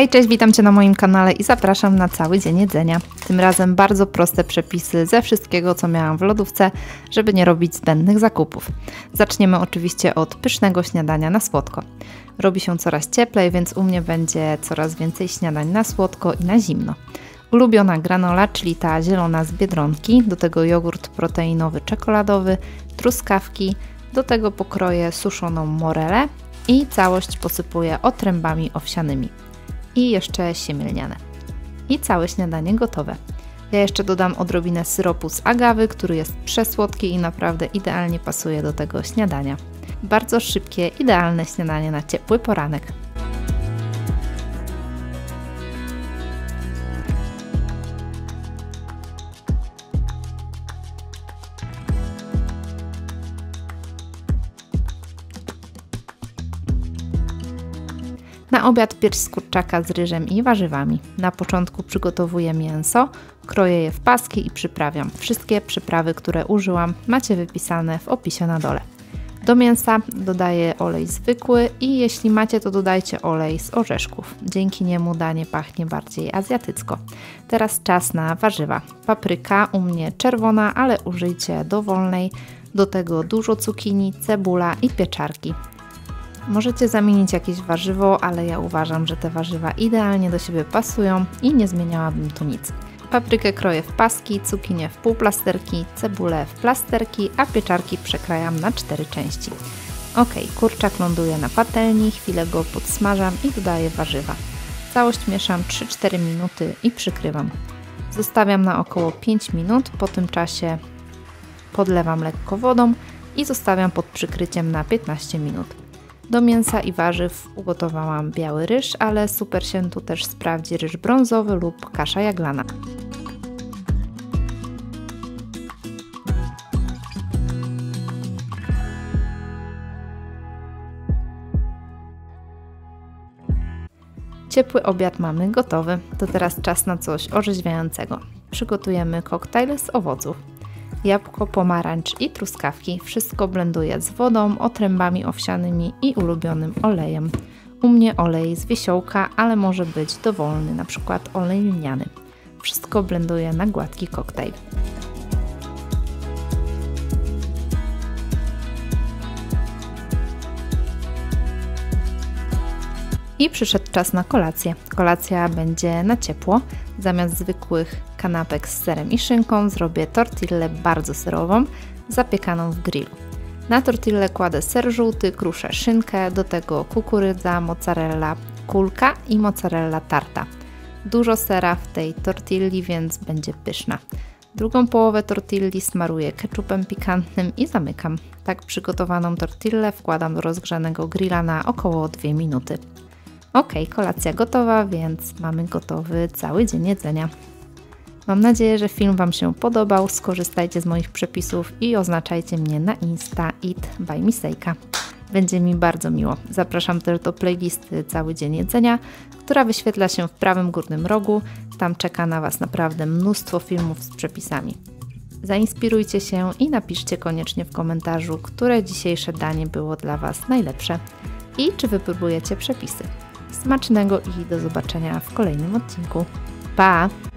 Hej, cześć, witam Cię na moim kanale i zapraszam na cały dzień jedzenia. Tym razem bardzo proste przepisy ze wszystkiego, co miałam w lodówce, żeby nie robić zbędnych zakupów. Zaczniemy oczywiście od pysznego śniadania na słodko. Robi się coraz cieplej, więc u mnie będzie coraz więcej śniadań na słodko i na zimno. Ulubiona granola, czyli ta zielona z Biedronki, do tego jogurt proteinowy czekoladowy, truskawki, do tego pokroję suszoną morelę i całość posypuję otrębami owsianymi. I jeszcze siemię lniane. I całe śniadanie gotowe. Ja jeszcze dodam odrobinę syropu z agawy, który jest przesłodki i naprawdę idealnie pasuje do tego śniadania. Bardzo szybkie, idealne śniadanie na ciepły poranek. Na obiad pierś z kurczaka z ryżem i warzywami. Na początku przygotowuję mięso, kroję je w paski i przyprawiam. Wszystkie przyprawy, które użyłam, macie wypisane w opisie na dole. Do mięsa dodaję olej zwykły i jeśli macie, to dodajcie olej z orzeszków. Dzięki niemu danie pachnie bardziej azjatycko. Teraz czas na warzywa. Papryka u mnie czerwona, ale użyjcie dowolnej. Do tego dużo cukinii, cebula i pieczarki. Możecie zamienić jakieś warzywo, ale ja uważam, że te warzywa idealnie do siebie pasują i nie zmieniałabym tu nic. Paprykę kroję w paski, cukinię w półplasterki, cebulę w plasterki, a pieczarki przekrajam na 4 części. Ok, kurczak ląduje na patelni, chwilę go podsmażam i dodaję warzywa. Całość mieszam 3-4 minuty i przykrywam. Zostawiam na około 5 minut, po tym czasie podlewam lekko wodą i zostawiam pod przykryciem na 15 minut. Do mięsa i warzyw ugotowałam biały ryż, ale super się tu też sprawdzi ryż brązowy lub kasza jaglana. Ciepły obiad mamy gotowy, to teraz czas na coś orzeźwiającego. Przygotujemy koktajl z owoców. Jabłko, pomarańcz i truskawki. Wszystko blenduję z wodą, otrębami owsianymi i ulubionym olejem. U mnie olej z wiesiołka, ale może być dowolny, na przykład olej lniany. Wszystko blenduję na gładki koktajl. I przyszedł czas na kolację. Kolacja będzie na ciepło. Zamiast zwykłych kanapek z serem i szynką zrobię tortillę bardzo serową, zapiekaną w grillu. Na tortillę kładę ser żółty, kruszę szynkę, do tego kukurydza, mozzarella kulka i mozzarella tarta. Dużo sera w tej tortilli, więc będzie pyszna. Drugą połowę tortilli smaruję ketchupem pikantnym i zamykam. Tak przygotowaną tortillę wkładam do rozgrzanego grilla na około 2 minuty. Ok, kolacja gotowa, więc mamy gotowy cały dzień jedzenia. Mam nadzieję, że film Wam się podobał. Skorzystajcie z moich przepisów i oznaczajcie mnie na Insta Eat by Misejka. Będzie mi bardzo miło. Zapraszam też do playlisty Cały Dzień Jedzenia, która wyświetla się w prawym górnym rogu. Tam czeka na Was naprawdę mnóstwo filmów z przepisami. Zainspirujcie się i napiszcie koniecznie w komentarzu, które dzisiejsze danie było dla Was najlepsze i czy wypróbujecie przepisy. Smacznego i do zobaczenia w kolejnym odcinku. Pa!